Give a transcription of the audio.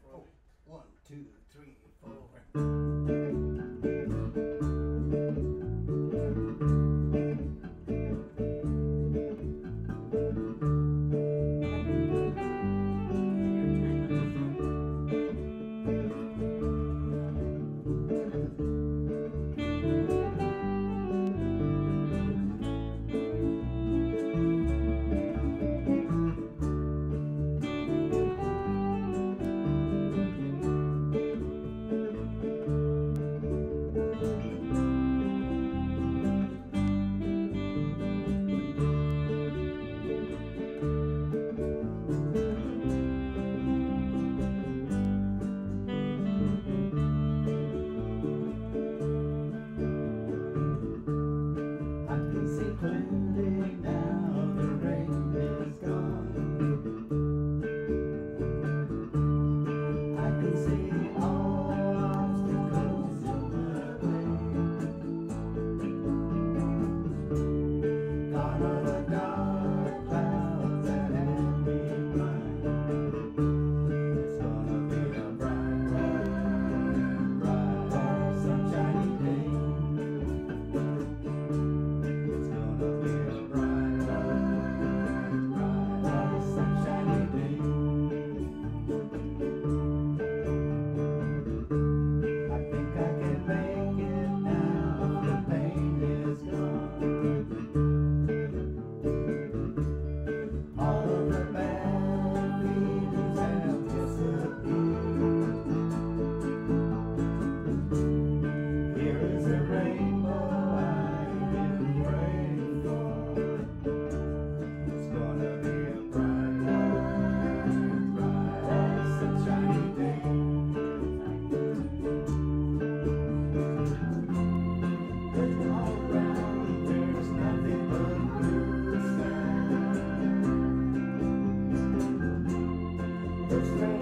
for me. 1, 2, 3, 4. Clearly now the rain is gone. I can see all obstacles in my way. Gone are the dark clouds that had me blind. It's gonna be a bright, bright, sunshiny day. First